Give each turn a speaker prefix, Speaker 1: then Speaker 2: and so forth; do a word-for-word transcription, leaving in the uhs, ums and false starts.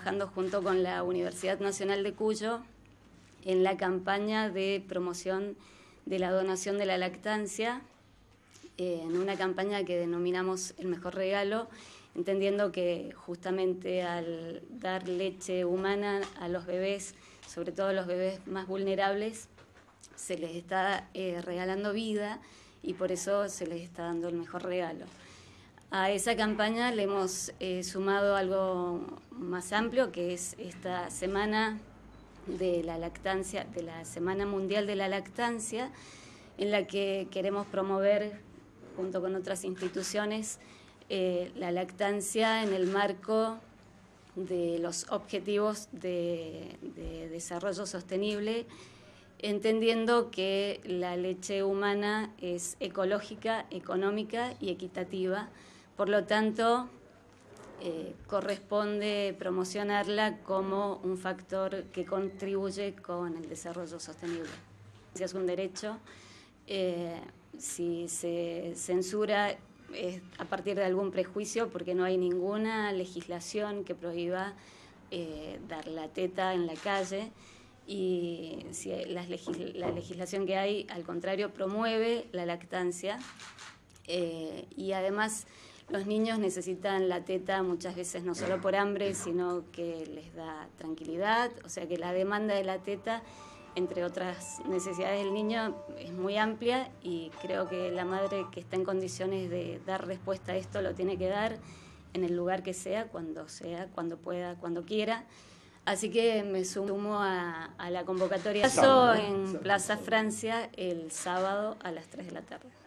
Speaker 1: trabajando junto con la Universidad Nacional de Cuyo en la campaña de promoción de la donación de la lactancia, eh, en una campaña que denominamos El Mejor Regalo, entendiendo que justamente al dar leche humana a los bebés, sobre todo a los bebés más vulnerables, se les está eh, regalando vida y por eso se les está dando el mejor regalo. A esa campaña le hemos eh, sumado algo más amplio, que es esta semana de la lactancia, de la Semana Mundial de la Lactancia, en la que queremos promover, junto con otras instituciones, eh, la lactancia en el marco de los objetivos de, de desarrollo sostenible, entendiendo que la leche humana es ecológica, económica y equitativa. Por lo tanto, eh, corresponde promocionarla como un factor que contribuye con el desarrollo sostenible. Si es un derecho, eh, si se censura es a partir de algún prejuicio, porque no hay ninguna legislación que prohíba eh, dar la teta en la calle, y si la, legis la legislación que hay, al contrario, promueve la lactancia, eh, y además los niños necesitan la teta muchas veces no solo por hambre, sino que les da tranquilidad, o sea que la demanda de la teta, entre otras necesidades del niño, es muy amplia, y creo que la madre que está en condiciones de dar respuesta a esto lo tiene que dar en el lugar que sea, cuando sea, cuando pueda, cuando quiera. Así que me sumo a, a la convocatoria. Paso en Plaza Francia el sábado a las tres de la tarde.